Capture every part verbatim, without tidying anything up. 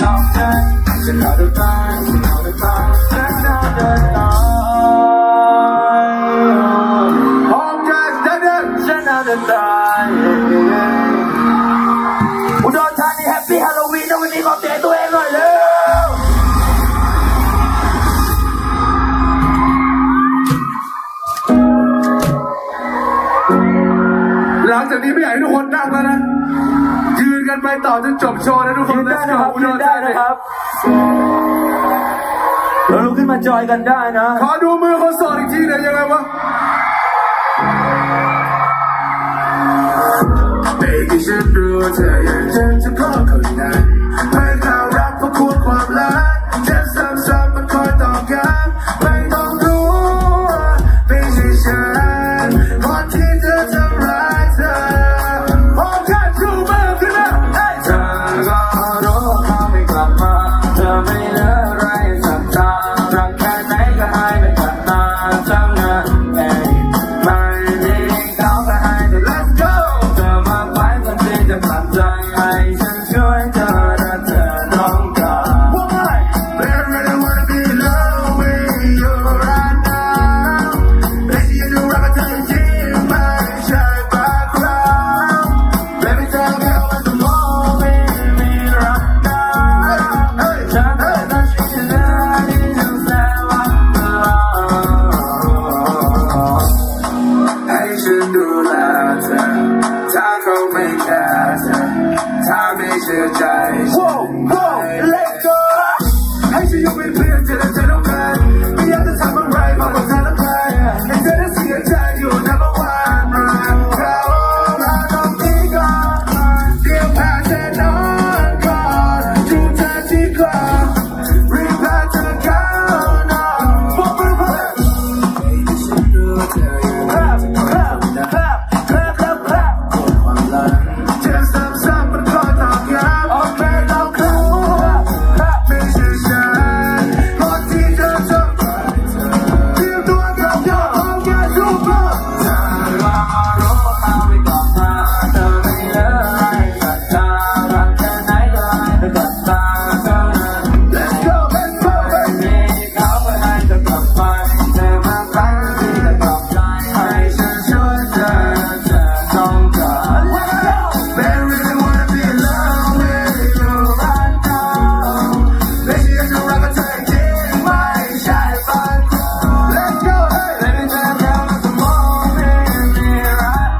another time, another time, another time. Home guys, another time. อุดรธานีแฮปปี้ฮาโลวีนนะวันนี้ขอเตะตัวเองหน่อยเร็วหลังจากนี้ไม่อยากให้ทุกคนนั่งแล้วนะยืนกันไปต่อจนจบโชว์นะทุกคนยืนได้นะครับยืนได้นะครับเราลุกขึ้นมาจอยกันได้นะขอดูมือคนโสดอีกทีหน่อยยังไงวะไม่คิดฉันรู้เธอยังเจอเฉพาะคนนั้นไม่น่ารักเพราะควรความรักเจ็บซ้ำๆมันคอยตอกย้ำไม่ต้องรู้ไม่ใช่ฉันคนที่เธอทำร้ายเธอพอแค่ชูมือขึ้นมาเธอก็รู้เขาไม่กลับมาเธอไม่เหลืออะไรสักตารักแค่ไหนก็หายไปกับตาจำนะเอ้ยไม่มีเขาก็หายไป Let's go เธอมาไปคนที่จะกลับใจให้ฉันช่วยเธอถ้าเธอต้องการ Why Baby I wanna be alone with you right now Baby you know I'm a touching my shy background Baby tell me how much more with me right now Heyฉันจะตัดสินใจที่จะแสดงว่าให้ฉันดูแลเธอถ้าเขาไม่แคร์เธอถ้าไม่เชื่อใจฉัน Let's go ให้ฉันอยู่เป็นเพื่อนเธอและเธอต้องการไม่อยากจะทำอะไรเพราะว่าเธอต้องการให้เธอได้เสียใจอยู่ number one เขามาต้องตีก่อนเดี๋ยวพาเธอนอนก่อนจูบเธอที่คอรีบพาเธอเข้านอนพวกมือเพื่อนให้ฉันรู้เธออยู่ครับครับครับครับครับครับความรักเจ็บซ้ำๆมันคอยตอกย้ำโอเคเราเข้าไม่ใช่ฉันคนที่เธอทำร้ายเธอเตรียมตัวกับยอดของแกทุกคนเธอว่ารู้เขาไม่กลับมาเธอไม่เหลืออะไรสักตารักแค่ไหนก็ให้เธอกับตาเท่านั้น Let's go Let's go ไม่มีเขาไปให้เธอกลับไปเธอมาครั้งที่จะกลับใจให้ฉันช่วยเธอเธอต้องการ Let's go Baby I wanna be alone with you right now Baby I know I'm a taking my shy background Let's go hey Baby tell me how much more with me right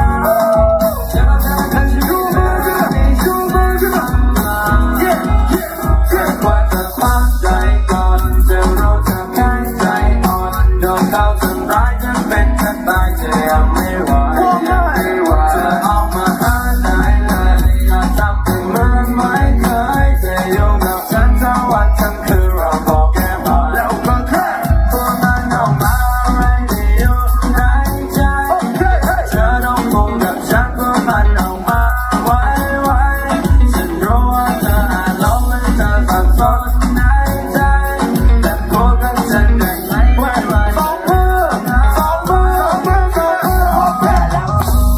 now 제발 제발 같이ชูมือขึ้นมาชูมือขึ้นมา Yeah yeah yeah ว่าจะพักใจก่อนจะรู้เธอแค่ใจอ่อนโดนเขาทำร้ายจนเป็นจะตายจะยังไม่ไหวยังไม่ไหวเธอออกมาหาไหนเลยอย่าทำเป็นเหมือนไม่เคยจะอยู่กับฉันทั้งวันทั้งคืนเราบอกแค่ผ่านแล้วก็แค่ตัวมันออกมาอะไรที่อยู่ในใจเธอต้องคงกับฉันตัวมันออกมาไว้ไว้ฉันรู้ว่าเธออาจหลงและเธอสับสนในใจแต่พูดกับฉันได้ไหมว่าว่าสองมือสองมือสองมือสองมือโอเคแล้ว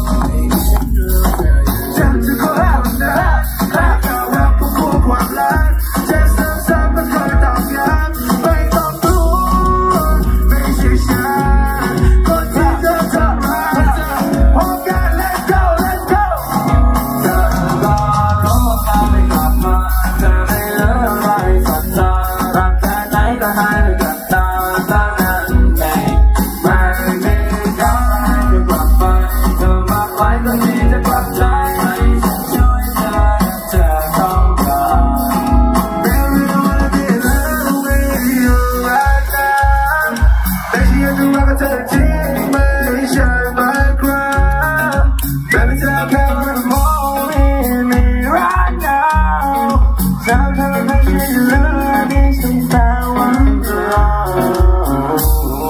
ฉันจะขอให้มันได้แค่เธอรักผู้ควบความรักเจ็บซ้ำๆมันคอยตอกย้ำไม่ต้องรู้ไม่ใช่ฉันคนที่เธอทำร้ายเธอพบกัน Let's go Let's go เธอก็รู้ว่าเขาไม่กลับมาเธอไม่เหลืออะไรสักตารักแค่ไหนก็หายไปกับตาเท่านั้นเองไม่มีเขาให้เธอกลับไปเธอมาไว้คนที่จะกลับใจให้ฉันช่วยเธอเธอต้องการ Baby I wanna be alone with you right now Baby I know I'm a touching my shy background Baby tell me how much more with me right now Tell me how much you love me since I was wrong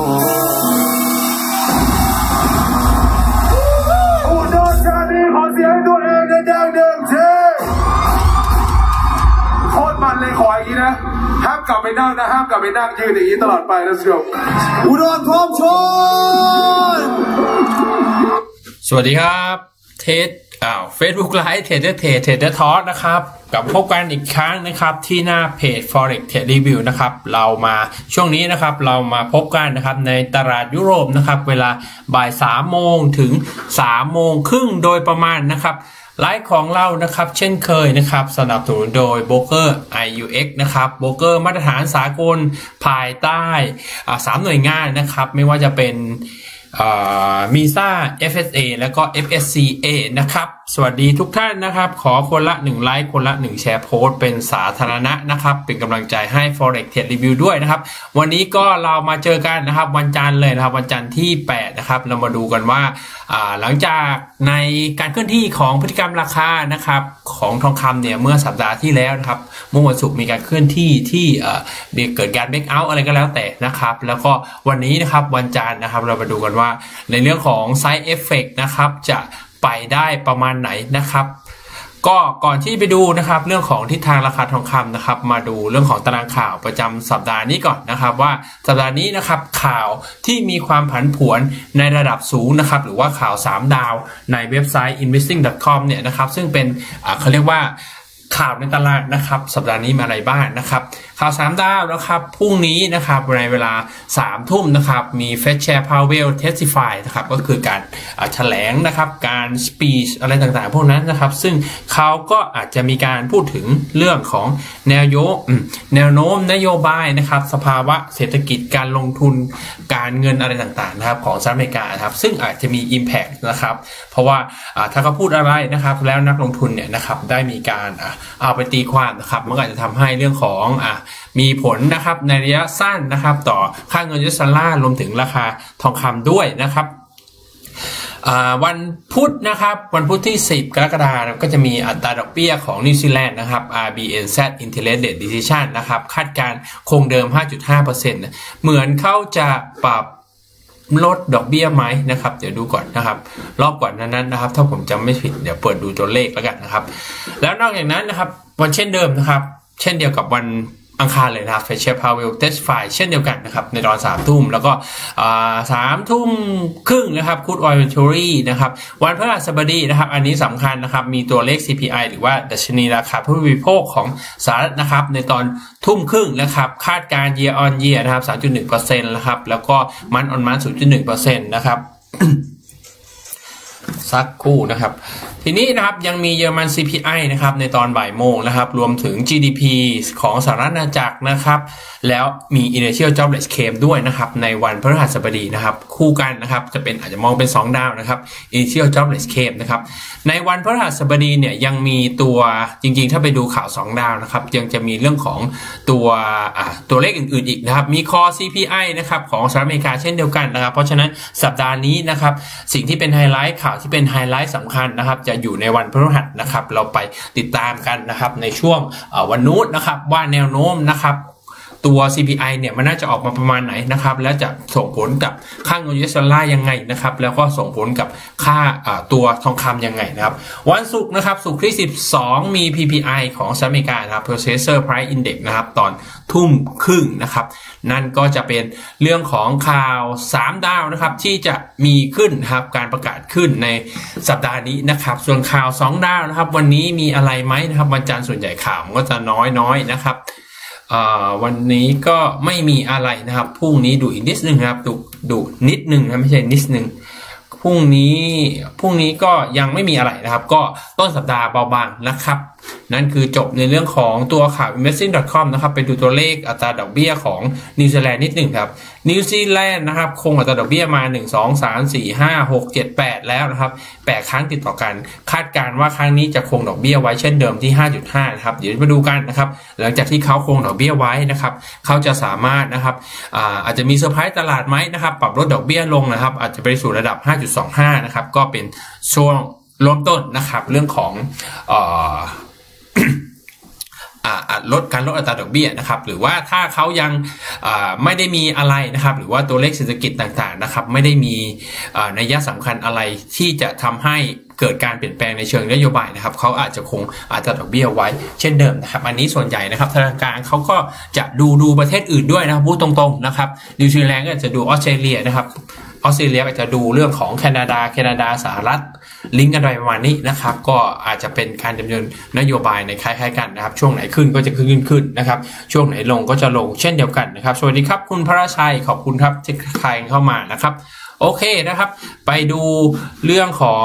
อุดรธานีขอเสียงให้ตัวเองดังๆหนึ่งทีโคตรมันเลยขออย่างนี้นะห้ามกลับไปนั่งนะห้ามกลับไปนั่งยืนอย่างนี้ตลอดไปนะเชียวอุดรพร้อมชนสวัสดีครับเทสอ้าว Facebook Live Trader Trade Trader Talk นะครับกลับพบกันอีกครั้งนะครับที่หน้าเพจ Forex Trade Review นะครับเรามาช่วงนี้นะครับเรามาพบกันนะครับในตลาดยุโรปนะครับเวลาบ่ายสามโมงถึงสามโมงครึ่งโดยประมาณนะครับไลฟ์ของเรานะครับเช่นเคยนะครับสนับสนุนโดยโบรกเกอร์ ไอ ยู เอ็กซ์ นะครับโบรกเกอร์มาตรฐานสากลภายใต้สามหน่วยงานนะครับไม่ว่าจะเป็นมีซ่า เอฟ เอส เอ แล้วก็ เอฟ เอส ซี เอ นะครับสวัสดีทุกท่านนะครับขอคนละหนึ่งไลค์คนละหนึ่งแชร์โพสต์เป็นสาธารณะนะครับเป็นกำลังใจให้ Forex Trade Review ด้วยนะครับวันนี้ก็เรามาเจอกันนะครับวันจันทร์เลยนะครับวันจันทร์ที่แปดนะครับเรามาดูกันว่าหลังจากในการเคลื่อนที่ของพฤติกรรมราคานะครับของทองคำเนี่ยเมื่อสัปดาห์ที่แล้วนะครับเมื่อวันศุกร์มีการเคลื่อนที่ที่เกิดการเบรกเอาท์อะไรก็แล้วแต่นะครับแล้วก็วันนี้นะครับวันจันทร์นะครับเรามาดูกันว่าในเรื่องของ Side Effect นะครับจะไปได้ประมาณไหนนะครับก็ก่อนที่ไปดูนะครับเรื่องของทิศทางราคาทองคำนะครับมาดูเรื่องของตารางข่าวประจำสัปดาห์นี้ก่อนนะครับว่าสัปดาห์นี้นะครับข่าวที่มีความผันผวนในระดับสูงนะครับหรือว่าข่าวสามดาวในเว็บไซต์ investing ดอท คอม เนี่ยนะครับซึ่งเป็นเขาเรียกว่าข่าวในตลาดนะครับสัปดาห์นี้มาอะไรบ้างนะครับข่าวสามดาวนะครับพรุ่งนี้นะครับในเวลาสามทุ่มนะครับมี Fed Chair Powell Testify นะครับก็คือการแถลงนะครับการ speech อะไรต่างๆพวกนั้นนะครับซึ่งเขาก็อาจจะมีการพูดถึงเรื่องของแนวโยแนวโน้มนโยบายนะครับสภาวะเศรษฐกิจการลงทุนการเงินอะไรต่างๆนะครับของสหรัฐอเมริกาครับซึ่งอาจจะมี impact นะครับเพราะว่าถ้าเขาพูดอะไรนะครับแล้วนักลงทุนเนี่ยนะครับได้มีการเอาไปตีความนะครับมันก็อาจจะทำให้เรื่องของอ่ะมีผลนะครับในระยะสั้นนะครับต่อค่าเงินยูเอสดอลลาร์รวมถึงราคาทองคำด้วยนะครับวันพุธนะครับวันพุธที่สิบกรกฎาคมก็จะมีอัตราดอกเบี้ยของนิวซีแลนด์นะครับ อาร์ บี เอ็น แซด Interest Rate Decision นะครับคาดการคงเดิม ห้าจุดห้าเปอร์เซ็นต์ เหมือนเขาจะปรับลดดอกเบี้ยไหมนะครับเดี๋ยวดูก่อนนะครับรอบก่อนนั้นนะครับถ้าผมจำไม่ผิดเดี๋ยวเปิดดูตัวเลขแล้วกันนะครับแล้วนอกจากนั้นนะครับวันเช่นเดิมนะครับเช่นเดียวกับวันอังคารเลยนะครับ Fed Chair Powell Testify เช่นเดียวกันนะครับในตอนสามทุ่มแล้วก็สามทุ่มครึ่งนะครับ Crude Oil Inventory นะครับวันพฤหัสบดีนะครับอันนี้สำคัญนะครับมีตัวเลข ซี พี ไอ หรือว่าดัชนีราคาผู้บริโภคของสหรัฐนะครับในตอนทุ่มครึ่งนะครับคาดการ Year on Year นะครับ สามจุดหนึ่งเปอร์เซ็นต์ นะครับแล้วก็ Month on Month ศูนย์จุดหนึ่งเปอร์เซ็นต์ นะครับ สักครู่นะครับทีนี้นะครับยังมีเยอรมัน ซี พี ไอ นะครับในตอนบ่ายโมงนะครับรวมถึง จี ดี พี ของสหรัฐอาณาจักรนะครับแล้วมี Initial Jobless Claim ด้วยนะครับในวันพฤหัสบดีนะครับคู่กันนะครับจะเป็นอาจจะมองเป็นสองดาวนะครับ Initial Jobless Claim นะครับในวันพฤหัสบดีเนี่ยยังมีตัวจริงๆถ้าไปดูข่าวสองดาวนะครับยังจะมีเรื่องของตัวอ่าตัวเลขอื่นๆอีกนะครับมี Core ซี พี ไอ นะครับของสหรัฐอเมริกาเช่นเดียวกันนะครับเพราะฉะนั้นสัปดาห์นี้นะครับสิ่งที่เป็นไฮไลท์ข่าวที่เป็นไฮไลท์สำคัญนะครับจะอยู่ในวันพฤหัสนะครับเราไปติดตามกันนะครับในช่วงวันนู้นนะครับว่าแนวโน้มนะครับตัว ซี พี ไอ เนี่ยมันน่าจะออกมาประมาณไหนนะครับแล้วจะส่งผลกับค่าเงินยูเอสดอลลาร์ยังไงนะครับแล้วก็ส่งผลกับค่าตัวทองคำยังไงนะครับวันศุกร์นะครับศุกร์ที่สิบสองมี พี พี ไอ ของสหรัฐอเมริกานะครับ Purchaser Price Index นะครับตอนทุ่มครึ่งนะครับนั่นก็จะเป็นเรื่องของข่าวสามดาวนะครับที่จะมีขึ้นนะครับการประกาศขึ้นในสัปดาห์นี้นะครับส่วนข่าวสองดาวนะครับวันนี้มีอะไรไหมนะครับวันจันทร์ส่วนใหญ่ข่าวก็จะน้อยๆนะครับวันนี้ก็ไม่มีอะไรนะครับพรุ่งนี้ดูอีกนิดนึงนะครับดูดูนิดนึงนะไม่ใช่นิดนึงพรุ่งนี้พรุ่งนี้ก็ยังไม่มีอะไรนะครับก็ต้นสัปดาห์เบาบางนะครับนั่นคือจบในเรื่องของตัวข่าว investing ดอท คอม นะครับไปดูตัวเลขอัตราดอกเบี้ยของนิวซีแลนด์นิดหนึ่งครับนิวซีแลนด์นะครับคงอัตราดอกเบี้ยมาหนึ่ง สอง สาม สี่ ห้า หก เจ็ด แปดแล้วนะครับแปดครั้งติดต่อกันคาดการณ์ว่าครั้งนี้จะคงดอกเบี้ยไว้เช่นเดิมที่ ห้าจุดห้า นะครับเดี๋ยวมาดูกันนะครับหลังจากที่เขาคงดอกเบี้ยไว้นะครับเขาจะสามารถนะครับ อา, อาจจะมีเซอร์ไพรส์ตลาดไหมนะครับปรับลดดอกเบี้ยลงนะครับอาจจะไปสู่ระดับ ห้าจุดสองห้า นะครับก็เป็นช่วงเริ่มต้นนะครับเรื่องของเอ่อลดการลดอัตราดอกเบี้ยนะครับหรือว่าถ้าเขายังไม่ได้มีอะไรนะครับหรือว่าตัวเลขเศรษฐกิจต่างๆนะครับไม่ได้มีนัยสำคัญอะไรที่จะทำให้เกิดการเปลี่ยนแปลงในเชิงนโยบายนะครับเขาอาจจะคงอัตราดอกเบี้ยไว้เช่นเดิมนะครับอันนี้ส่วนใหญ่นะครับธนาคารเขาก็จะดูดูประเทศอื่นด้วยนะครับพูดตรงๆนะครับนิวซีแลนด์ก็จะดูออสเตรเลียนะครับออสเตรเลียก็จะดูเรื่องของแคนาดาแคนาดาสหรัฐลิงก์กันไปประมาณนี้นะครับก็อาจจะเป็นการดำเนินนโยบายในคล้ายๆกันนะครับช่วงไหนขึ้นก็จะขึ้นขึ้นขึ้นนะครับช่วงไหนลงก็จะลงเช่นเดียวกันนะครับสวัสดีครับคุณพระราชัยขอบคุณครับที่ใครเข้ามานะครับโอเคนะครับไปดูเรื่องของ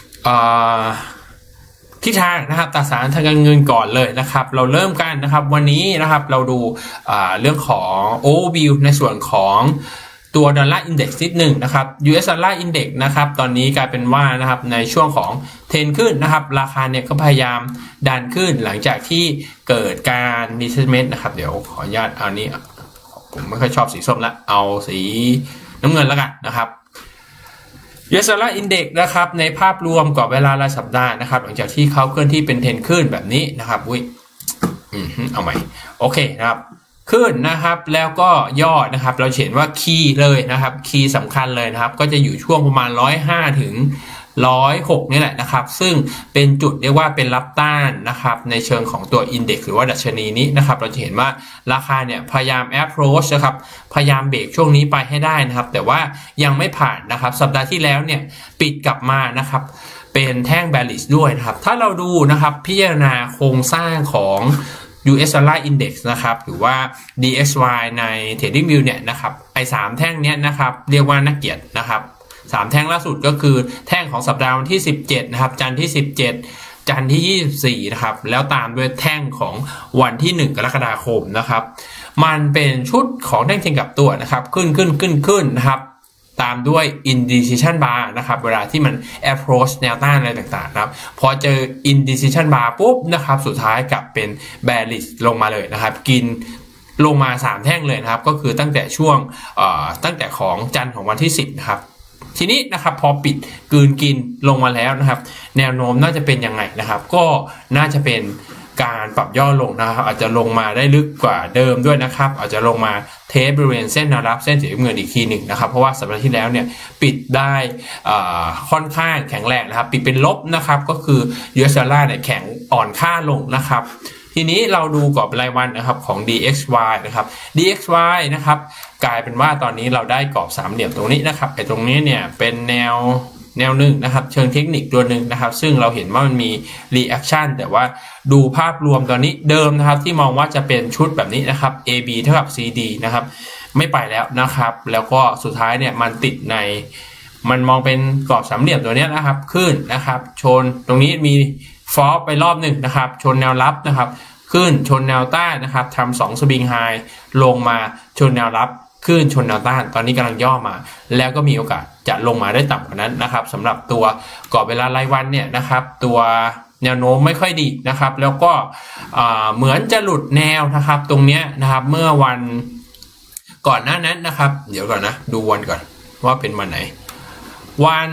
ทิศทางนะครับตราสารทางการเงินก่อนเลยนะครับเราเริ่มกันนะครับวันนี้นะครับเราดูเรื่องของโอเวอร์วิวในส่วนของตัวดอลลาร์อินเด็กซ์นิดหนึ่งนะครับ ยู เอส ดอลลาร์อินเด็กซ์นะครับตอนนี้กลายเป็นว่านะครับในช่วงของเทรนขึ้นนะครับราคาเนี่ยก็พยายามดันขึ้นหลังจากที่เกิดการรีเทสเมนต์นะครับเดี๋ยวขออนุญาตเอานี้ผมไม่ค่อยชอบสีส้มละเอาสีน้ำเงินแล้วกันนะครับ ยู เอส ดอลลาร์อินเด็กซ์นะครับในภาพรวมกรอบเวลารายสัปดาห์นะครับหลังจากที่เขาเคลื่อนที่เป็นเทรนขึ้นแบบนี้นะครับอุ้ยอืมเอาใหม่โอเคนะครับขึ้นนะครับแล้วก็ย่อนะครับเราเห็นว่าคีย์เลยนะครับคีย์สำคัญเลยนะครับก็จะอยู่ช่วงประมาณหนึ่งร้อยห้าถึงหนึ่งร้อยหกนี่แหละนะครับซึ่งเป็นจุดเรียกว่าเป็นรับต้านนะครับในเชิงของตัวอินเด็กซ์หรือว่าดัชนีนี้นะครับเราจะเห็นว่าราคาเนี่ยพยายาม approach นะครับพยายามเบรกช่วงนี้ไปให้ได้นะครับแต่ว่ายังไม่ผ่านนะครับสัปดาห์ที่แล้วเนี่ยปิดกลับมานะครับเป็นแท่ง bearish ด้วยนะครับถ้าเราดูนะครับพิจารณาโครงสร้างของ ยู เอส Dollar Index นะครับหรือว่า ดี เอ็กซ์ วาย ใน TradingView เนี่ยนะครับไอ้สามแท่งเนี้ยนะครับเรียกว่าน่าเกลียดนะครับสามแท่งล่าสุดก็คือแท่งของสัปดาห์วันที่สิบเจ็ดนะครับจันทร์ที่สิบเจ็ดจันทร์ที่ยี่สิบสี่นะครับแล้วตามด้วยแท่งของวันที่หนึ่งกรกฎาคมนะครับมันเป็นชุดของแท่งเทียนกับตัวนะครับขึ้นขึ้นขึ้นขึ้นนะครับตามด้วย indecision bar นะครับเวลาที่มัน approach แนวต้านอะไรต่างๆนะครับพอเจอ indecision bar ปุ๊บนะครับสุดท้ายกลับเป็น bearish ลงมาเลยนะครับกินลงมาสามแท่งเลยนะครับก็คือตั้งแต่ช่วงตั้งแต่ของจันทร์ของวันที่สิบนะครับทีนี้นะครับพอปิดกืนกินลงมาแล้วนะครับแนวโน้มน่าจะเป็นยังไงนะครับก็น่าจะเป็นการปรับย่อลงนะครับอาจจะลงมาได้ลึกกว่าเดิมด้วยนะครับอาจจะลงมาเทสบริเวณเส้นแนวรับเส้นสีน้ำเงินอีกทีหนึ่งนะครับเพราะว่าสัปดาห์ที่แล้วเนี่ยปิดได้ค่อนข้างแข็งแรงนะครับปิดเป็นลบนะครับก็คือ ยู เอส ดอลลาร์เนี่ยแข็งอ่อนค่าลงนะครับทีนี้เราดูกรอบรายวันนะครับของ ดี เอ็กซ์ วาย นะครับ ดี เอ็กซ์ วาย นะครับกลายเป็นว่าตอนนี้เราได้กรอบสามเหลี่ยมตรงนี้นะครับไอ้ตรงนี้เนี่ยเป็นแนวแนวหนึ่งนะครับเชิงเทคนิคตัวหนึ่งนะครับซึ่งเราเห็นว่ามันมี reaction แต่ว่าดูภาพรวมตอนนี้เดิมนะครับที่มองว่าจะเป็นชุดแบบนี้นะครับ เอ บี เท่ากับ ซี ดี นะครับไม่ไปแล้วนะครับแล้วก็สุดท้ายเนี่ยมันติดในมันมองเป็นกรอบสามเหลี่ยมตัวนี้นะครับขึ้นนะครับชนตรงนี้มีฟอลไปรอบหนึ่งนะครับชนแนวรับนะครับขึ้นชนแนวต้านนะครับทำสองสวิงไฮลงมาชนแนวรับขึ้นชนแนวต้านตอนนี้กำลังย่อมาแล้วก็มีโอกาสจะลงมาได้ต่ำกว่านั้นนะครับสำหรับตัวกรอบเวลารายวันเนี่ยนะครับตัวแนวโน้มไม่ค่อยดีนะครับแล้วก็เหมือนจะหลุดแนวนะครับตรงเนี้ยนะครับเมื่อวันก่อนหน้านั้นนะครับเดี๋ยวก่อนนะดูวันก่อนว่าเป็นวันไหนวัน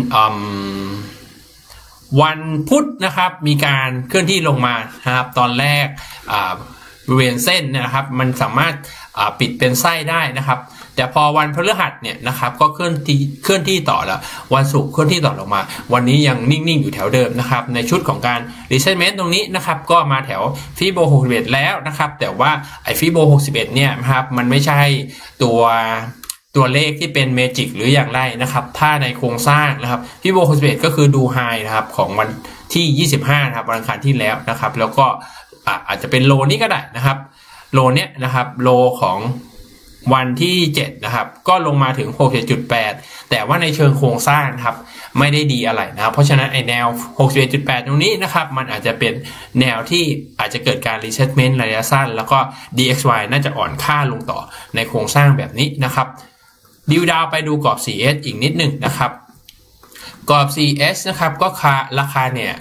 วันพุธนะครับมีการเคลื่อนที่ลงมานะครับตอนแรกบริเวณเส้นเนี่ยนะครับมันสามารถปิดเป็นไส้ได้นะครับแต่พอวันพฤหัสเนี่ยนะครับก็เคลื่อนที่เคลื่อนที่ต่อแล้ววันศุกร์เคลื่อนที่ต่อลงมาวันนี้ยังนิ่งๆอยู่แถวเดิมนะครับในชุดของการ retracement ตรงนี้นะครับก็มาแถวฟิโบหกสิบเอ็ดแล้วนะครับแต่ว่าไอ้ฟิโบหกสิบเอ็ดเนี่ยนะครับมันไม่ใช่ตัวตัวเลขที่เป็นเมจิกหรืออย่างไรนะครับถ้าในโครงสร้างนะครับฟิโบหกสิบเอ็ดก็คือดูไฮนะครับของวันที่ยี่สิบห้านะครับวันอังคารที่แล้วนะครับแล้วก็อาจจะเป็นโลนี้ก็ได้นะครับโลเนี้ยนะครับโลของวันที่เจ็ดนะครับก็ลงมาถึง หกสิบเจ็ดจุดแปด แต่ว่าในเชิงโครงสร้างครับไม่ได้ดีอะไรนะครับเพราะฉะนั้นไอแนว หกสิบเอ็ดจุดแปด ตรงนี้นะครับมันอาจจะเป็นแนวที่อาจจะเกิดการ retracement ระยะสั้นแล้วก็ ดี เอ็กซ์ วาย น่าจะอ่อนค่าลงต่อในโครงสร้างแบบนี้นะครับดิวดาวไปดูกรอบ ซี เอส อีกนิดหนึ่งนะครับกรอบ ซี เอส นะครับก็ค่าราคาเนี่ย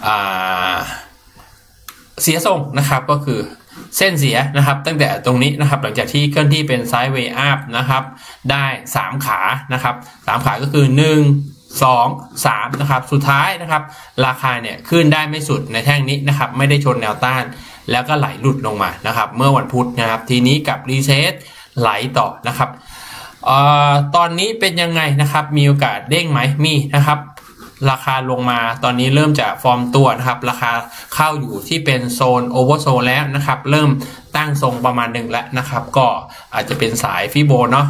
เสียทรงนะครับก็คือเส้นเสียนะครับตั้งแต่ตรงนี้นะครับหลังจากที่เคลื่อนที่เป็นไซด์เวย์อัพนะครับได้สามขานะครับสามขาก็คือหนึ่ง สอง สามนะครับสุดท้ายนะครับราคาเนี่ยขึ้นได้ไม่สุดในแท่งนี้นะครับไม่ได้ชนแนวต้านแล้วก็ไหลหลุดลงมานะครับเมื่อวันพุธนะครับทีนี้กับรีเซ็ตไหลต่อนะครับเอ่อตอนนี้เป็นยังไงนะครับมีโอกาสเด้งไหมมีนะครับราคาลงมาตอนนี้เริ่มจะฟอร์มตัวนะครับราคาเข้าอยู่ที่เป็นโซนโอเวอร์โซนแล้วนะครับเริ่มตั้งทรงประมาณหนึ่งแล้วนะครับก็อาจจะเป็นสายฟิโบเนาะ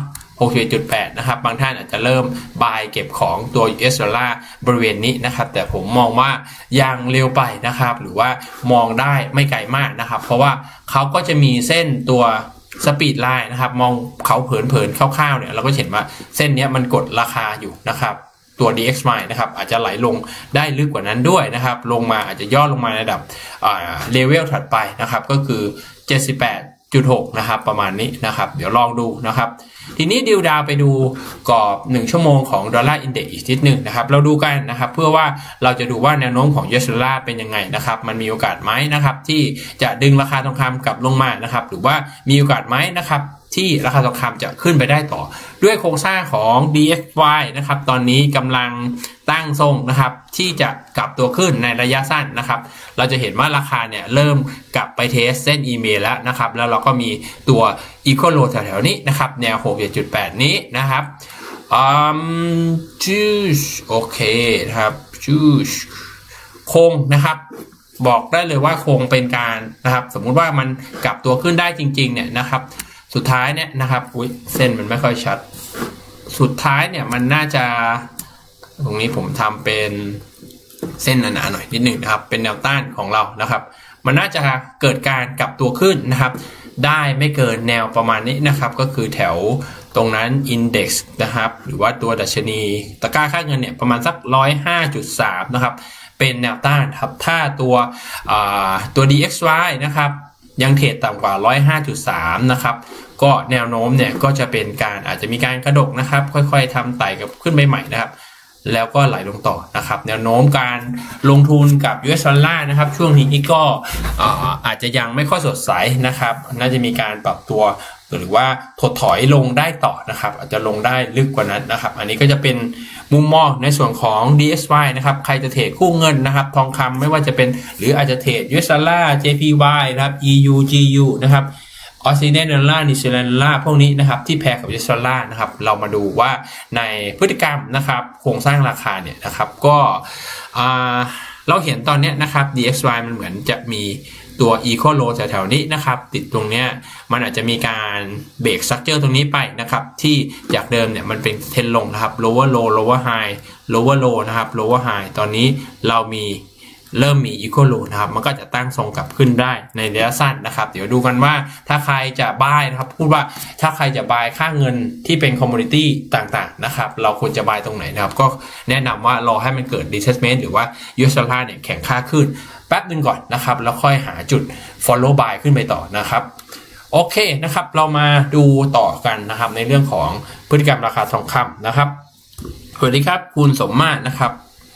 กสิบเอ็ดจุดแปด นะครับบางท่านอาจจะเริ่มบายเก็บของตัว ยู เอส ดอลลาร์บริเวณนี้นะครับแต่ผมมองว่ายังเร็วไปนะครับหรือว่ามองได้ไม่ไกลมากนะครับเพราะว่าเขาก็จะมีเส้นตัวสปีดไลน์นะครับมองเขาเผินๆคร่าวๆเนี่ยเราก็เห็นว่าเส้นนี้มันกดราคาอยู่นะครับตัว ดี เอ็กซ์ วาย นะครับอาจจะไหลลงได้ลึกกว่านั้นด้วยนะครับลงมาอาจจะย่อลงมาในระดับเลเวลถัดไปนะครับก็คือเจ็ดสิบแปดจุดหก นะครับประมาณนี้นะครับเดี๋ยวลองดูนะครับทีนี้ดิวดาวไปดูกรอบหนึ่งชั่วโมงของดอลลาร์อินเด็กซ์อีกนิดหนึ่งนะครับเราดูกันนะครับเพื่อว่าเราจะดูว่าแนวโน้มของ ยู เอส ดอลลาร์เป็นยังไงนะครับมันมีโอกาสไหมนะครับที่จะดึงราคาทองคำกลับลงมานะครับหรือว่ามีโอกาสไหมนะครับที่ราคาทองคำจะขึ้นไปได้ต่อด้วยโครงสร้างของ ดี เอฟ วาย นะครับตอนนี้กำลังตั้งทรงนะครับที่จะกลับตัวขึ้นในระยะสั้นนะครับเราจะเห็นว่าราคาเนี่ยเริ่มกลับไปเทสเส้น อี เอ็ม เอ แล้วนะครับแล้วเราก็มีตัว Equal Low แถวๆนี้นะครับแนว หกสิบเจ็ดจุดแปด นี้นะครับอืมจูชโอเคนะครับจูชคงนะครับบอกได้เลยว่าคงเป็นการนะครับสมมุติว่ามันกลับตัวขึ้นได้จริงๆเนี่ยนะครับสุดท้ายเนี่ยนะครับอุ๊ยเส้นมันไม่ค่อยชัดสุดท้ายเนี่ยมันน่าจะตรงนี้ผมทำเป็นเส้นหนาๆหน่อยนิดหนึ่งนะครับเป็นแนวต้านของเรานะครับมันน่าจะเกิดการกลับตัวขึ้นนะครับได้ไม่เกินแนวประมาณนี้นะครับก็คือแถวตรงนั้น Index นะครับหรือว่าตัวดัชนีตะกร้าค่าเงินเนี่ยประมาณสัก หนึ่งร้อยห้าจุดสาม นะครับเป็นแนวต้านครับถ้าตัวตัว ดี เอ็กซ์ วาย นะครับยังเทรดต่ำกว่า หนึ่งร้อยห้าจุดสาม นะครับก็แนวโน้มเนี่ยก็จะเป็นการอาจจะมีการกระดกนะครับค่อยๆทำไต่กับขึ้นไปใหม่นะครับแล้วก็ไหลลงต่อนะครับแนวโน้มการลงทุนกับ ยู เอส ดอลลาร์นะครับช่วงนี้ก็อาจจะยังไม่ค่อยสดใสนะครับน่าจะมีการปรับตัวหรือว่าถดถอยลงได้ต่อนะครับอาจจะลงได้ลึกกว่านั้นนะครับอันนี้ก็จะเป็นมุมมองในส่วนของ ดี เอส วาย นะครับใครจะเทรดคู่เงินนะครับทองคำไม่ว่าจะเป็นหรืออาจจะเทรด ยู เอส ดอลลาร์ เจ พี วาย นะครับ อี ยู จี ยู นะครับออสเตรเลียนดอลลาร์นิวซีแลนด์ดอลลาร์พวกนี้นะครับที่แพร์กับ ยู เอส ดอลลาร์นะครับเรามาดูว่าในพฤติกรรมนะครับโครงสร้างราคาเนี่ยนะครับก็เราเห็นตอนนี้นะครับ ดี เอ็กซ์ วาย มันเหมือนจะมีตัว Equal Low แถวๆนี้นะครับติดตรงเนี้ยมันอาจจะมีการเบรกสตรัคเจอร์ตรงนี้ไปนะครับที่จากเดิมเนี่ยมันเป็นเทรนลงนะครับ lower low lower high lower low นะครับ lower high ตอนนี้เรามีเริ่มมี Equal Low นะครับมันก็จะตั้งทรงกลับขึ้นได้ในระยะสั้นนะครับเดี๋ยวดูกันว่าถ้าใครจะบายนะครับพูดว่าถ้าใครจะบายค่าเงินที่เป็นคอมมูนิตี้ต่างๆนะครับเราควรจะบายตรงไหนนะครับก็แนะนำว่ารอให้มันเกิด Retracement หรือว่า ยู เอส ดอลลาร์เนี่ยแข็งค่าขึ้นแป๊บนึงก่อนนะครับแล้วค่อยหาจุด follow buy ขึ้นไปต่อนะครับโอเคนะครับเรามาดูต่อกันนะครับในเรื่องของพฤติกรรมราคาทองคำนะครับสวัสดีครับคุณสมมาตรนะครับ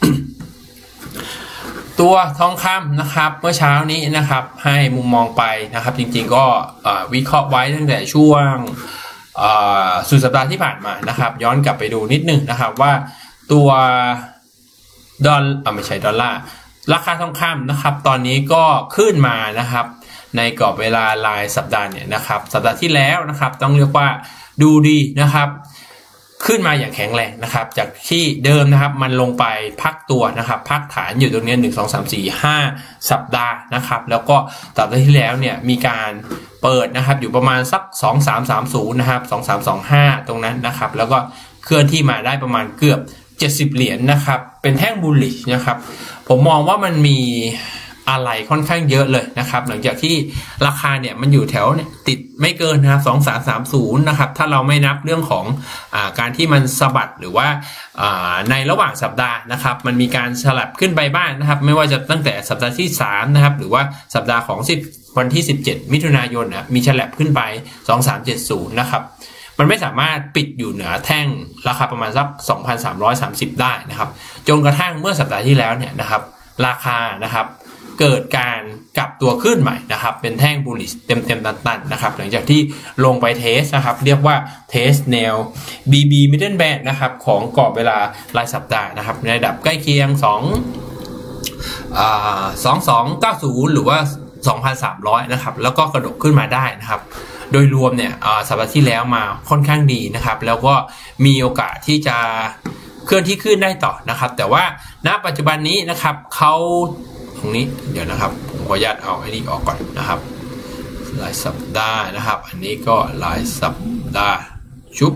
ตัวทองคำนะครับเมื่อเช้านี้นะครับให้มุมมองไปนะครับจริงๆก็วิเคราะห์ไว้ตั้งแต่ช่วงสุดสัปดาห์ที่ผ่านมานะครับย้อนกลับไปดูนิดนึงนะครับว่าตัวดอลอ่าไม่ใช่ดอลลาร์ราคาทองคำนะครับตอนนี้ก็ขึ้นมานะครับในกรอบเวลารายสัปดาห์เนี่ยนะครับสัปดาห์ที่แล้วนะครับต้องเรียกว่าดูดีนะครับขึ้นมาอย่างแข็งแรงนะครับจากที่เดิมนะครับมันลงไปพักตัวนะครับพักฐานอยู่ตรงนี้หนึ่ง สอง สาม สี่ ห้าสัปดาห์นะครับแล้วก็สัปดาห์ที่แล้วเนี่ยมีการเปิดนะครับอยู่ประมาณสักสอง สาม สาม ศูนย์นะครับสอง สาม สอง ห้าตรงนั้นนะครับแล้วก็เคลื่อนที่มาได้ประมาณเกือบเจ็ดสิบเหรียญ นะครับเป็นแท่งบูลลิชนะครับผมมองว่ามันมีอะไรค่อนข้างเยอะเลยนะครับหลังจากที่ราคาเนี่ยมันอยู่แถวเนี่ยติดไม่เกินนะครับสอง สาม สาม ศูนย์นะครับถ้าเราไม่นับเรื่องของอ่าการที่มันสะบัดหรือว่าอ่าในระหว่างสัปดาห์นะครับมันมีการสลับขึ้นไปบ้าง น, นะครับไม่ว่าจะตั้งแต่สัปดาห์ที่สามนะครับหรือว่าสัปดาห์ของวันที่สิบเจ็ดมิถุนายนนะมีฉลับขึ้นไปสอง สาม เจ็ด ศูนย์นะครับมันไม่สามารถปิดอยู่เหนือแท่งราคาประมาณสัก สองพันสามร้อยสามสิบ ได้นะครับจนกระทั่งเมื่อสัปดาห์ที่แล้วเนี่ยนะครับราคานะครับเกิดการกลับตัวขึ้นใหม่นะครับเป็นแท่งบูลลิชเต็มๆตันๆนะครับหลังจากที่ลงไปเทสนะครับเรียกว่าเทสแนว บี บี Middle Band นะครับของกรอบเวลารายสัปดาห์นะครับในระดับใกล้เคียง2อ่าสองพันสองร้อยเก้าสิบหรือว่า สองพันสามร้อย นะครับแล้วก็กระโดดขึ้นมาได้นะครับโดยรวมเนี่ยสัปดาห์ที่แล้วมาค่อนข้างดีนะครับแล้วก็มีโอกาสที่จะเคลื่อนที่ขึ้นได้ต่อนะครับแต่ว่าณปัจจุบันนี้นะครับเขาตรงนี้เดี๋ยวนะครับผมขออนุญาตเอาไอ้นี่ออกก่อนนะครับรายสัปดาห์นะครับอันนี้ก็รายสัปดาห์ชุบ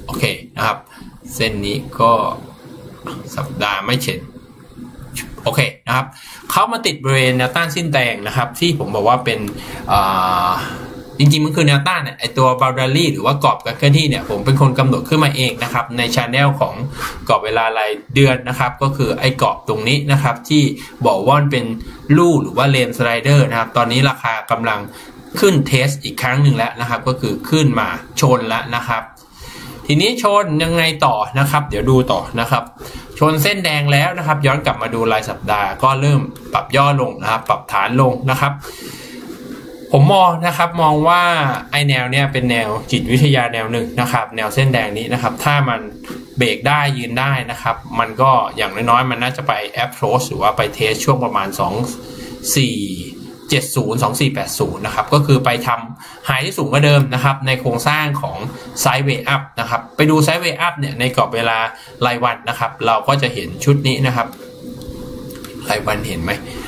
โอเคนะครับเส้นนี้ก็สัปดาห์ไม่เช่นโอเคนะครับเขามาติดบริเวณแนวต้านสิ้นแตงนะครับที่ผมบอกว่าเป็นจริงๆมันคือแนวต้านเนี่ยไอตัว boundary หรือว่ากรอบการเคลื่อนที่เนี่ยผมเป็นคนกำหนดขึ้นมาเองนะครับใน channel ของกรอบเวลารายเดือนนะครับก็คือไอกรอบตรงนี้นะครับที่บอกว่าเป็นลู่หรือว่าเลนสไลเดอร์นะครับตอนนี้ราคากำลังขึ้นเทสอีกครั้งหนึ่งแล้วนะครับก็คือขึ้นมาชนแล้วนะครับทีนี้ชนยังไงต่อนะครับเดี๋ยวดูต่อนะครับชนเส้นแดงแล้วนะครับย้อนกลับมาดูรายสัปดาห์ก็เริ่มปรับย่อลงนะครับปรับฐานลงนะครับผมมองนะครับมองว่าไอแนวเนี้ยเป็นแนวจิตวิทยาแนวหนึ่งนะครับแนวเส้นแดงนี้นะครับถ้ามันเบรกได้ยืนได้นะครับมันก็อย่างน้อยๆมันน่าจะไป approach หรือว่าไปเทสช่วงประมาณสอง สี่ เจ็ดศูนย์ สอง สี่ แปดศูนย์นะครับก็คือไปทำไฮที่สูงกว่าเดิมนะครับในโครงสร้างของไซด์เวย์อัพนะครับไปดูไซด์เวย์อัพเนี่ยในกรอบเวลารายวันนะครับเราก็จะเห็นชุดนี้นะครับรายวันเห็นไหม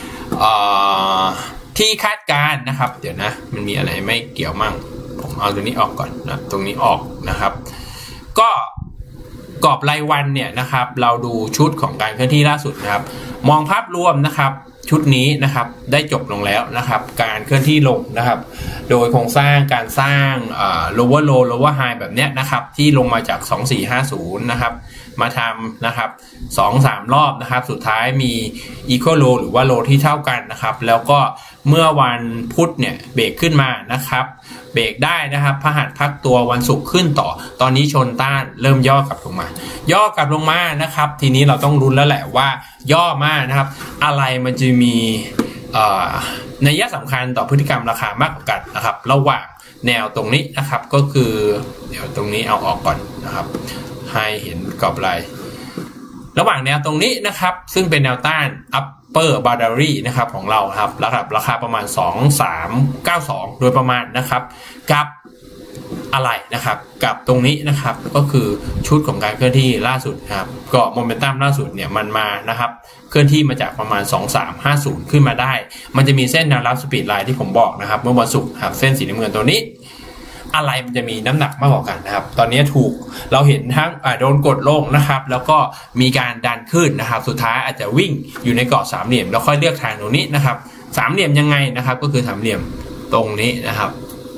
ที่คาดการนะครับเดี๋ยวนะมันมีอะไรไม่เกี่ยวมั่งผมเอาตรงนี้ออกก่อนนะตรงนี้ออกนะครับก็กรอบรายวันเนี่ยนะครับเราดูชุดของการเคลื่อนที่ล่าสุดนะครับมองภาพรวมนะครับชุดนี้นะครับได้จบลงแล้วนะครับการเคลื่อนที่ลงนะครับโดยโครงสร้างการสร้าง lower low lower high แบบเนี้ยนะครับที่ลงมาจากสอง สี่ ห้า ศูนย์นะครับมาทำนะครับ สอง สาม รอบนะครับสุดท้ายมี equal low หรือว่า low ที่เท่ากันนะครับแล้วก็เมื่อวันพุธเนี่ยเบรกขึ้นมานะครับเบรกได้นะครับพฤหัสพักตัววันศุกร์ขึ้นต่อตอนนี้ชนต้านเริ่มย่อกลับลงมาย่อกลับลงมานะครับทีนี้เราต้องรุ้นแล้วแหละว่าย่อมากนะครับอะไรมันจะมีนัยสำคัญต่อพฤติกรรมราคามากกว่ากันนะครับระหว่างแนวตรงนี้นะครับก็คือเดี๋ยวตรงนี้เอาออกก่อนนะครับให้เห็นกรอบลายระหว่างแนวตรงนี้นะครับซึ่งเป็นแนวต้าน upper boundary นะครับของเราครับระดับราคาประมาณสอง สาม เก้า สองโดยประมาณนะครับกับอะไรนะครับกับตรงนี้นะครับก็คือชุดของการเคลื่อนที่ล่าสุดครับก็โมเมนตัมล่าสุดเนี่ยมันมานะครับเคลื่อนที่มาจากประมาณสอง สาม ห้า ศูนย์ขึ้นมาได้มันจะมีเส้นแนวรับสปีดไลน์ที่ผมบอกนะครับเมื่อวันศุกร์ครับเส้นสีน้ำเงินตัวนี้อะไรมันจะมีน้ำหนักมากกว่ากันนะครับตอนนี้ถูกเราเห็นทั้งโดนกดลงนะครับแล้วก็มีการดันขึ้นนะครับสุดท้ายอาจจะวิ่งอยู่ในกรอบสามเหลี่ยมแล้วค่อยเลือกทางตรงนี้นะครับสามเหลี่ยมยังไงนะครับก็คือสามเหลี่ยมตรงนี้นะครับ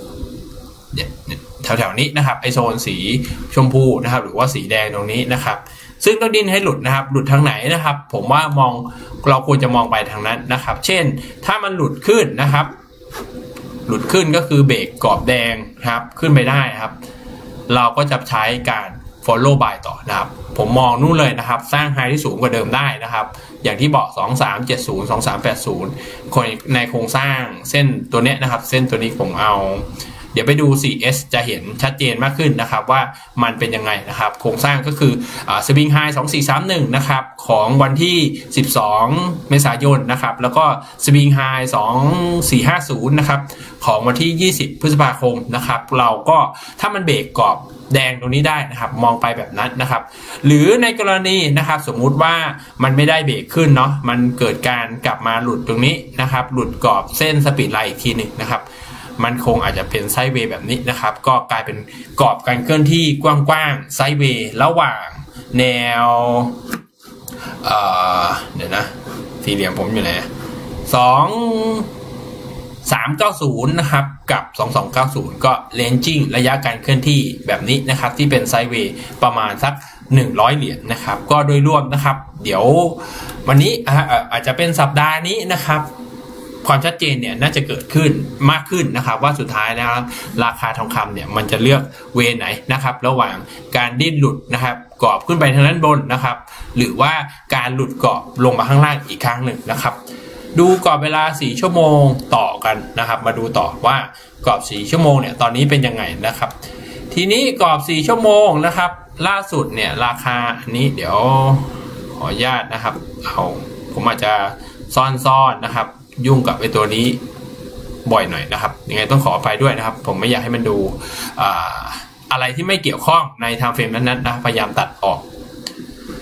แถวๆนี้นะครับไอโซนสีชมพูนะครับหรือว่าสีแดงตรงนี้นะครับซึ่งต้องดิ้นให้หลุดนะครับหลุดทางไหนนะครับผมว่ามองเราควรจะมองไปทางนั้นนะครับเช่นถ้ามันหลุดขึ้นนะครับหลุดขึ้นก็คือเบรกกรอบแดงครับขึ้นไปได้ครับเราก็จะใช้การ follow by ต่อนะครับผมมองนู่นเลยนะครับสร้างไฮที่สูงกว่าเดิมได้นะครับอย่างที่บอกสอง สาม เจ็ด ศูนย์ สอง สาม แปด ศูนย์ในโครงสร้างเส้นตัวนี้นะครับเส้นตัวนี้ผมเอาเดี๋ยวไปดู โฟร์ เอส จะเห็นชัดเจนมากขึ้นนะครับว่ามันเป็นยังไงนะครับโครงสร้างก็คือสวิงไฮสอง สี่ สาม หนึ่งนะครับของวันที่สิบสองเมษายนนะครับแล้วก็สวิงไฮสอง สี่ ห้า ศูนย์นะครับของวันที่ยี่สิบพฤษภาคมนะครับเราก็ถ้ามันเบรกกรอบแดงตรงนี้ได้นะครับมองไปแบบนั้นนะครับหรือในกรณีนะครับสมมุติว่ามันไม่ได้เบรกขึ้นเนาะมันเกิดการกลับมาหลุดตรงนี้นะครับหลุดกรอบเส้นสปีดไลน์อีกทีหนึ่งนะครับมันคงอาจจะเป็นไซด์เวย์แบบนี้นะครับก็กลายเป็นกรอบการเคลื่อนที่กว้างๆไซด์เวย์ระหว่างแนวเอ่อเดี๋ยวนะสี่เหลี่ยมผมอยู่ไหนสอง สาม เก้า ศูนย์นะครับกับสอง สอง เก้า ศูนย์ก็เลนจิ้งระยะการเคลื่อนที่แบบนี้นะครับที่เป็นไซด์เวย์ประมาณสักหนึ่งร้อยเหรียญนะครับก็โดยรวมนะครับเดี๋ยววันนี้อาจจะเป็นสัปดาห์นี้นะครับความชัดเจนเนี่ยน่าจะเกิดขึ้นมากขึ้นนะครับว่าสุดท้ายนะครับราคาทองคำเนี่ยมันจะเลือกเวไหนนะครับระหว่างการดิ้นหลุดนะครับกรอบขึ้นไปทางด้านบนนะครับหรือว่าการหลุดกรอบลงมาข้างล่างอีกครั้งหนึ่งนะครับดูกรอบเวลาสี่ชั่วโมงต่อกันนะครับมาดูต่อว่ากรอบสี่ชั่วโมงเนี่ยตอนนี้เป็นยังไงนะครับทีนี้กรอบสี่ชั่วโมงนะครับล่าสุดเนี่ยราคาอันนี้เดี๋ยวขออนุญาตนะครับเอาผมอาจจะซ่อนๆนะครับยุ่งกับไอ้ตัวนี้บ่อยหน่อยนะครับยังไงต้องขออภัยด้วยนะครับผมไม่อยากให้มันดูอ่าอะไรที่ไม่เกี่ยวข้องในไทม์เฟรมนั้นๆนะพยายามตัดออก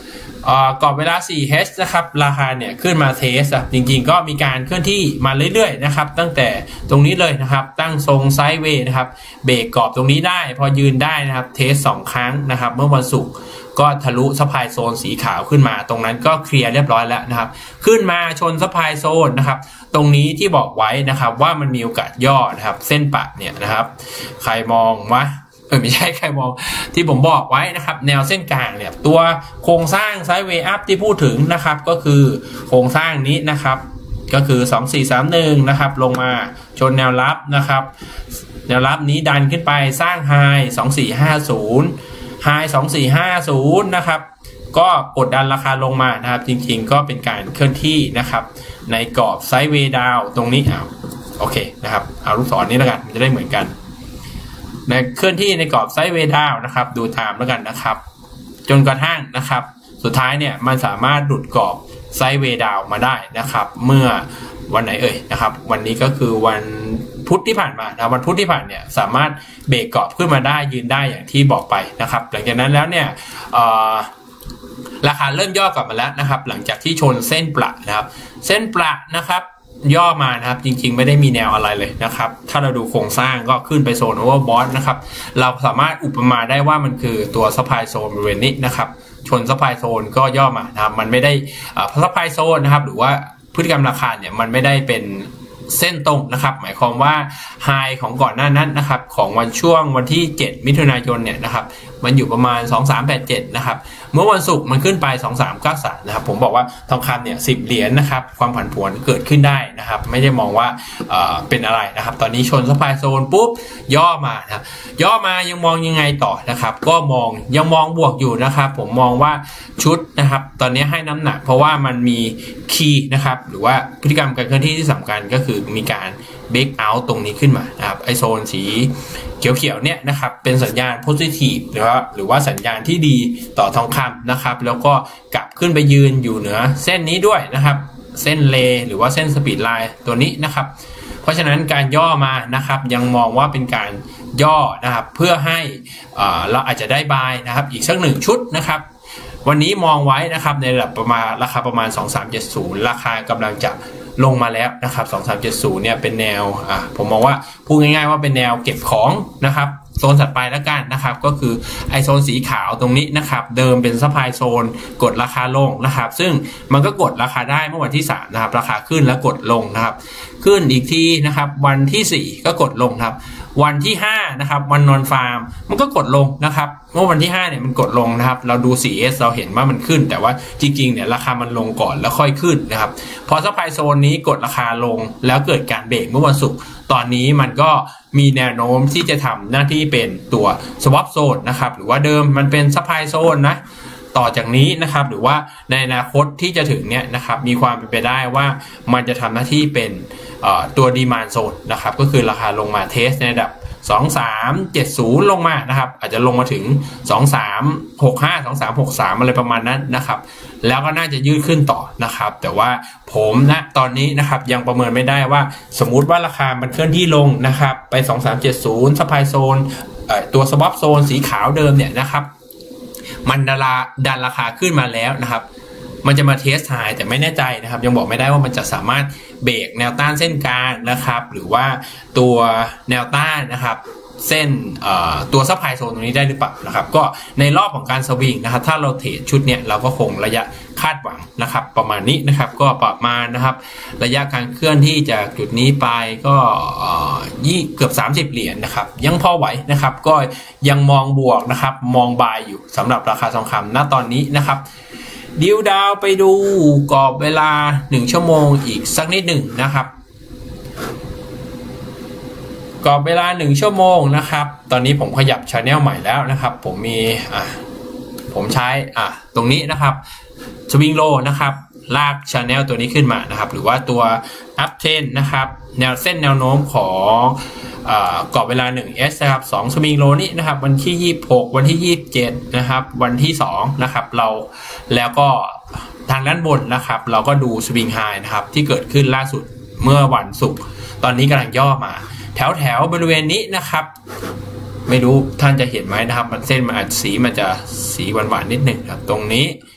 กรอบเวลา โฟร์ เอช นะครับราคาเนี่ยขึ้นมาเทสอ่ะจริงๆก็มีการเคลื่อนที่มาเรื่อยๆนะครับตั้งแต่ตรงนี้เลยนะครับตั้งทรงไซด์เวย์นะครับเบรกกรอบตรงนี้ได้พอยืนได้นะครับเทสสองครั้งนะครับเมื่อวันศุกร์ก็ทะลุซัพพลายโซนสีขาวขึ้นมาตรงนั้นก็เคลียร์เรียบร้อยแล้วนะครับขึ้นมาชนซัพพลายโซนนะครับตรงนี้ที่บอกไว้นะครับว่ามันมีโอกาสย่อนะครับเส้นปะเนี่ยนะครับใครมองวะเออไม่ใช่ใครมองที่ผมบอกไว้นะครับแนวเส้นกลางเนี่ยตัวโครงสร้างไซด์เวย์อัพที่พูดถึงนะครับก็คือโครงสร้างนี้นะครับก็คือสองสี่สามหนึ่งนะครับลงมาชนแนวรับนะครับแนวรับนี้ดันขึ้นไปสร้างไฮสองสี่ห้าศูนย์ไฮสองสี่ห้าศูนย์นะครับก็กดดันราคาลงมานะครับจริงๆก็เป็นการเคลื่อนที่นะครับในกรอบไซด์เวย์ดาวตรงนี้เอาโอเคนะครับเอาลูกศรนี้แล้วกันจะได้เหมือนกันในเคลื่อนที่ในกรอบไซด์เวย์ดาวนะครับดูไทม์แล้วกันนะครับจนกระทั่งนะครับสุดท้ายเนี่ยมันสามารถหลุดกรอบไซด์เวย์ดาวมาได้นะครับเมื่อวันไหนเอ่ยนะครับวันนี้ก็คือวันพุธที่ผ่านมานะวันพุธที่ผ่านเนี่ยสามารถเบรกกรอบขึ้นมาได้ยืนได้อย่างที่บอกไปนะครับหลังจากนั้นแล้วเนี่ยราคาเริ่มย่อกลับมาแล้วนะครับหลังจากที่ชนเส้นประนะครับเส้นประนะครับย่อมานะครับจริงๆไม่ได้มีแนวอะไรเลยนะครับถ้าเราดูโครงสร้างก็ขึ้นไปโซนโอเวอร์บอทนะครับเราสามารถอุปมาได้ว่ามันคือตัวซัพพลายโซนบริเวณนี้นะครับชนซัพพลายโซนก็ย่อมานะครับมันไม่ได้ซัพพลายโซนนะครับหรือว่าพฤติกรรมราคาเนี่ยมันไม่ได้เป็นเส้นตรงนะครับหมายความว่าไฮของก่อนหน้านั้นนะครับของวันช่วงวันที่เจ็ดมิถุนายนเนี่ยนะครับมันอยู่ประมาณสองสามแปดเจ็ดนะครับเมื่อวันศุกร์มันขึ้นไปสองสามเก้าสามนะครับผมบอกว่าทองคำเนี่ยสิบเหรียญนะครับความผันผวนเกิดขึ้นได้นะครับไม่ได้มองว่าเอ่อเป็นอะไรนะครับตอนนี้ชนซัพพลายโซนปุ๊บย่อมานะย่อมายังมองยังไงต่อนะครับก็มองยังมองบวกอยู่นะครับผมมองว่าชุดนะครับตอนนี้ให้น้ำหนักเพราะว่ามันมีคีย์นะครับหรือว่าพฤติกรรมการเคลื่อนที่ที่สำคัญก็คือมีการเบรกเอาท์ตรงนี้ขึ้นมานะครับไอโซนสีเขียวๆเนี่ยนะครับเป็นสัญญาณโพซิทีฟหรือว่าหรือว่าสัญญาณที่ดีต่อทองคำนะครับแล้วก็กลับขึ้นไปยืนอยู่เหนือเส้นนี้ด้วยนะครับเส้นเลหรือว่าเส้นสปีดไลน์ตัวนี้นะครับเพราะฉะนั้นการย่อมานะครับยังมองว่าเป็นการย่อนะครับเพื่อให้เราอาจจะได้บายนะครับอีกสักหนึ่งชุดนะครับวันนี้มองไว้นะครับในระดับประมาณราคาประมาณสองสามเจ็ดศูนย์ราคากำลังจะลงมาแล้วนะครับสองสามเจ็ดศูนย์เนี่ยเป็นแนวอ่ะผมมองว่าพูดง่ายๆว่าเป็นแนวเก็บของนะครับโซนถัดไปแล้วกันนะครับก็คือไอโซนสีขาวตรงนี้นะครับเดิมเป็นซัพพลายโซนกดราคาลงนะครับซึ่งมันก็กดราคาได้เมื่อวันที่สามนะครับราคาขึ้นแล้วกดลงนะครับขึ้นอีกทีนะครับวันที่สี่ก็กดลงครับวันที่ห้านะครับวันนอนฟาร์มมันก็กดลงนะครับเมื่อวันที่ห้าเนี่ยมันกดลงนะครับเราดู ซี เอส เราเห็นว่ามันขึ้นแต่ว่าจริงๆเนี่ยราคามันลงก่อนแล้วค่อยขึ้นนะครับพอซัพพลายโซนนี้กดราคาลงแล้วเกิดการเบรกเมื่อวันศุกร์ตอนนี้มันก็มีแนวโน้มที่จะทำหน้าที่เป็นตัว swap zone นะครับหรือว่าเดิมมันเป็น supply zone นะต่อจากนี้นะครับหรือว่าในอนาคตที่จะถึงเนี่ยนะครับมีความเป็นไปได้ว่ามันจะทำหน้าที่เป็นตัว demand zone นะครับก็คือราคาลงมาเทสในระดับสองสามเจ็ดศูนย์ลงมานะครับอาจจะลงมาถึงสองสามหกห้า สองสามหกสามอะไรประมาณนั้นนะครับแล้วก็น่าจะยืดขึ้นต่อนะครับแต่ว่าผมนะตอนนี้นะครับยังประเมินไม่ได้ว่าสมมุติว่าราคามันเคลื่อนที่ลงนะครับไปสองสามเจ็ดศูนย์ supply zone เอ่อตัว swap zone สีขาวเดิมเนี่ยนะครับมันดาราดันราคาขึ้นมาแล้วนะครับมันจะมาเทสไฮแต่ไม่แน่ใจนะครับยังบอกไม่ได้ว่ามันจะสามารถเบรกแนวต้านเส้นกลางนะครับหรือว่าตัวแนวต้านนะครับเส้นตัวซัพพลายโซนตรงนี้ได้หรือเปล่านะครับก็ในรอบของการสวิงนะครับถ้าเราเทรดชุดเนี้ยเราก็คงระยะคาดหวังนะครับประมาณนี้นะครับก็ประมาณนะครับระยะการเคลื่อนที่จากจุดนี้ไปก็ยี่เกือบสามสิบเหรียญนะครับยังพอไหวนะครับก็ยังมองบวกนะครับมองบายอยู่สำหรับราคาทองคำณตอนนี้นะครับดิวดาวไปดูกรอบเวลาหนึ่งชั่วโมงอีกสักนิดหนึ่งนะครับกรอบเวลาหนึ่งชั่วโมงนะครับตอนนี้ผมขยับ channel ใหม่แล้วนะครับผมมีอ่ะผมใช้อ่ะตรงนี้นะครับสวิงโลนะครับลาก channel ตัวนี้ขึ้นมานะครับหรือว่าตัว up trend นะครับแนวเส้นแนวโน้มของกรอบเวลา หนึ่ง เอส นะครับสองสวิงโลนี้นะครับวันที่ยี่สิบหกวันที่ยี่สิบเจ็ดนะครับวันที่สองนะครับเราแล้วก็ทางด้านบนนะครับเราก็ดูสวิงไฮนะครับที่เกิดขึ้นล่าสุดเมื่อวันศุกร์ตอนนี้กำลังย่อมาแถวแถวบริเวณนี้นะครับไม่รู้ท่านจะเห็นไหมนะครับมันเส้นมันอาจสีมันจะสีหวานๆนิดหนึ่งครับตรงนี้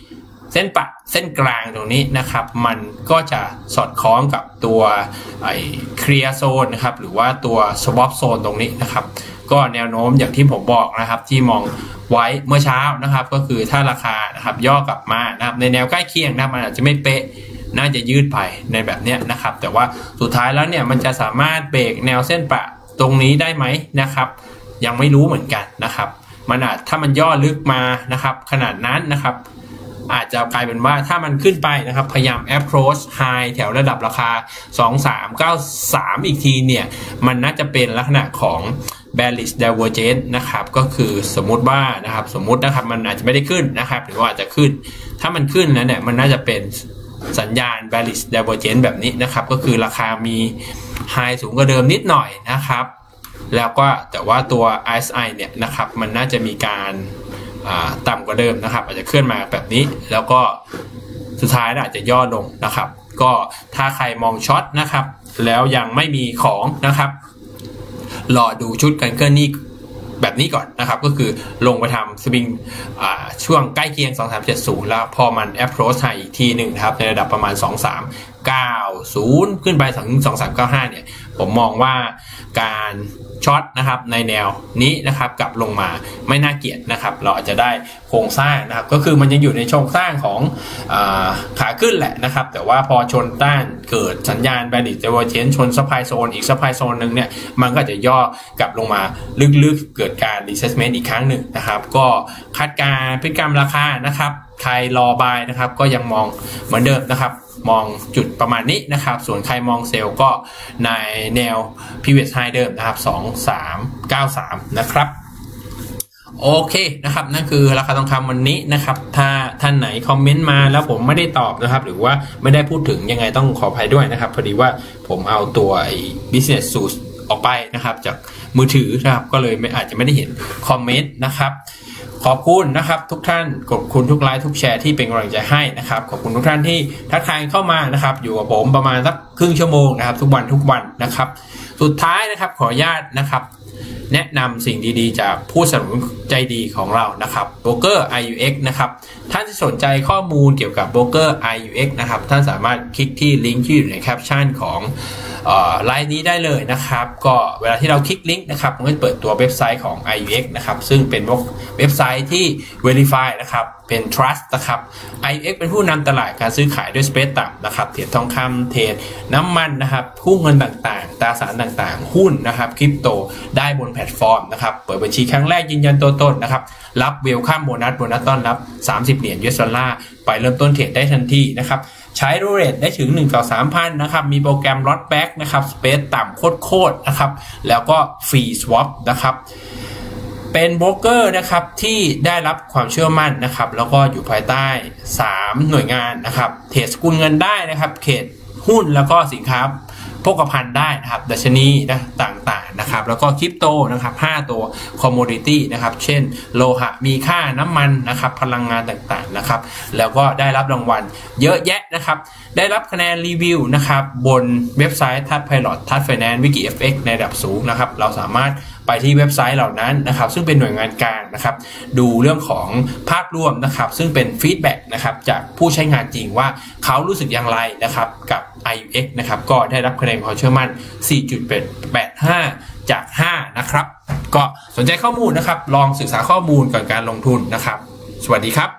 เส้นปะเส้นกลางตรงนี้นะครับมันก็จะสอดคล้องกับตัวไอ้เคลียร์โซนนะครับหรือว่าตัวสวอปโซนตรงนี้นะครับก็แนวโน้มอย่างที่ผมบอกนะครับที่มองไว้เมื่อเช้านะครับก็คือถ้าราคานะครับย่อกลับมานะครับในแนวใกล้เคียงนะมันอาจจะไม่เป๊ะน่าจะยืดไปในแบบนี้นะครับแต่ว่าสุดท้ายแล้วเนี่ยมันจะสามารถเบรกแนวเส้นปะตรงนี้ได้ไหมนะครับยังไม่รู้เหมือนกันนะครับมันอาจถ้ามันย่อลึกมานะครับขนาดนั้นนะครับอาจจะกลายเป็นว่าถ้ามันขึ้นไปนะครับพยายาม approach high แถวระดับราคาสองพันสามร้อยเก้าสิบสามอีกทีเนี่ยมันน่าจะเป็นลักษณะของ bearish divergence นะครับก็คือสมมุติว่านะครับสมมุตินะครับมันอาจจะไม่ได้ขึ้นนะครับหรือว่าอาจจะขึ้นถ้ามันขึ้นแล้วเนี่ยมันน่าจะเป็นสัญญาณ bearish divergence แบบนี้นะครับก็คือราคามี high สูงกว่าเดิมนิดหน่อยนะครับแล้วก็แต่ว่าตัว อาร์ เอส ไอ เนี่ยนะครับมันน่าจะมีการต่ำกว่าเดิมนะครับอาจจะเคลื่อนมาแบบนี้แล้วก็สุดท้ายอาจจะย่อลงนะครับก็ถ้าใครมองช็อตนะครับแล้วยังไม่มีของนะครับรอดูชุดการเคลื่อนนี่แบบนี้ก่อนนะครับก็คือลงไปทำสวิงช่วงใกล้เคียงสองพันสามร้อยเจ็ดสิบแล้วพอมัน approach high อีกทีหนึ่งนะครับในระดับประมาณสองพันสามร้อยเก้าสิบขึ้นไปถึงสองพันสามร้อยเก้าสิบห้าเนี่ยผมมองว่าการช็อตนะครับในแนวนี้นะครับกลับลงมาไม่น่าเกลียดนะครับเราอาจจะได้โครงสร้างนะครับก็คือมันยังอยู่ในโครงสร้างของอาขาขึ้นแหละนะครับแต่ว่าพอชนต้านเกิดสัญญาณ bearish divergence ชน supply zone อีก supply zone นึงเนี่ยมันก็จะย่อกลับลงมาลึกๆเกิดการ retracement อีกครั้งหนึ่งนะครับก็คาดการณ์พฤติกรรมราคานะครับใครรอบายนะครับก็ยังมองเหมือนเดิมนะครับมองจุดประมาณนี้นะครับส่วนใครมองเซลล์ก็ในแนว previous high เดิมนะครับสองพันสามร้อยเก้าสิบสามนะครับโอเคนะครับนั่นคือราคาทองคำวันนี้นะครับถ้าท่านไหนคอมเมนต์มาแล้วผมไม่ได้ตอบนะครับหรือว่าไม่ได้พูดถึงยังไงต้องขออภัยด้วยนะครับพอดีว่าผมเอาตัวไอ้ business suite ออกไปนะครับจากมือถือนะครับก็เลยไม่อาจจะไม่ได้เห็นคอมเมนต์นะครับขอบคุณนะครับทุกท่านขอบคุณทุกไลค์ทุกแชร์ที่เป็นกำลังใจให้นะครับขอบคุณทุกท่านที่ทักทายเข้ามานะครับอยู่กับผมประมาณสักครึ่งชั่วโมงนะครับทุกวันทุกวันนะครับสุดท้ายนะครับขออนุญาตนะครับแนะนำสิ่งดีๆจากผู้สนับสนุนใจดีของเรานะครับโบรกเกอร์ ไอ ยู เอ็กซ์ นะครับท่านที่สนใจข้อมูลเกี่ยวกับโบรกเกอร์ ไอ ยู เอ็กซ์ นะครับท่านสามารถคลิกที่ลิงก์ที่อยู่ในแคปชั่นของไลน์นี้ได้เลยนะครับก็เวลาที่เราคลิกลิงก์นะครับมันก็จะเปิดตัวเว็บไซต์ของ ไอ ยู เอ็กซ์ นะครับซึ่งเป็นเว็บไซต์ที่ Verify นะครับเป็น Trust นะครับ ไอ ยู เอ็กซ์ เป็นผู้นำตลาดการซื้อขายด้วยสเปซต่ำนะครับเทรดทองคำเทรดน้ำมันนะครับคู่เงินต่างๆตราสารต่างๆหุ้นนะครับคริปโตได้บนแพลตฟอร์มนะครับเปิดบัญชีครั้งแรกยืนยันตัวตนนะครับรับเวลคัมโบนัสโบนัสต้อนรับสามสิบเหรียญ ยู เอส ดอลลาร์ไปเริ่มต้นเทรดได้ทันทีนะครับใช้รูเรทได้ถึงหนึ่งต่อสามพันนะครับมีโปรแกรมล็อตแบ็กนะครับสเปซต่ำโคตรๆนะครับแล้วก็ฟรีสวอปนะครับเป็นโบรกเกอร์นะครับที่ได้รับความเชื่อมั่นนะครับแล้วก็อยู่ภายใต้สามหน่วยงานนะครับเทรดสกุลเงินได้นะครับเขตหุ้นแล้วก็สินค้าโภคภัณฑ์ได้นะครับดัชนีนะต่างๆนะครับแล้วก็คริปโตนะครับห้าตัวคอมโมดิตี้นะครับเช่นโลหะมีค่าน้ำมันนะครับพลังงานต่างๆนะครับแล้วก็ได้รับรางวัลเยอะแยะนะครับได้รับคะแนนรีวิวนะครับบนเว็บไซต์ทัดไพลอตทัดไฟแนนซ์วิกิ เอฟ เอ็กซ์ ในระดับสูงนะครับเราสามารถไปที่เว็บไซต์เหล่านั้นนะครับซึ่งเป็นหน่วยงานกลางนะครับดูเรื่องของภาพรวมนะครับซึ่งเป็นฟีดแบ็กนะครับจากผู้ใช้งานจริงว่าเขารู้สึกอย่างไรนะครับกับ ไอ ยู เอ็กซ์ นะครับก็ได้รับคะแนนความเชื่อมั่น สี่จุดแปดห้า จากห้านะครับก็สนใจข้อมูลนะครับลองศึกษาข้อมูลก่อนการลงทุนนะครับสวัสดีครับ